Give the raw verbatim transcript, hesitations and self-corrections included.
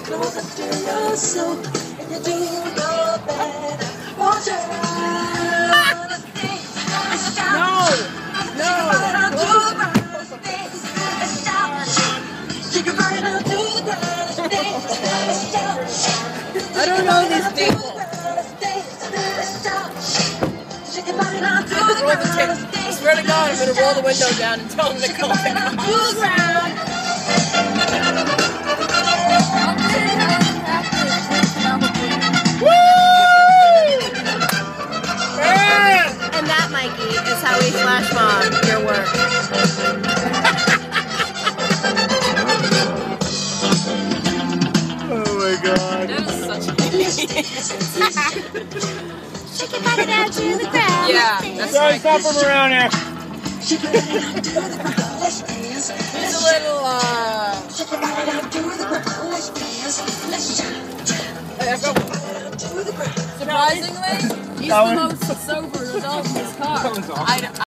closer to your soul, and you do your best. Won't you run the things and shout? No, no. Do the brightest things and shout. She can run and do the brightest things and shout. I don't know these people. Roll the tape. I swear to God, I'm gonna roll the window down and tell them to come on the ground. And that, Mikey, is how we flash mob your work. Oh my God. That is such a Shake your body down to the ground. Yeah, that's Sorry, like stop from around here. He's a little, uh... Surprisingly, he's the most sober adult in his car. I,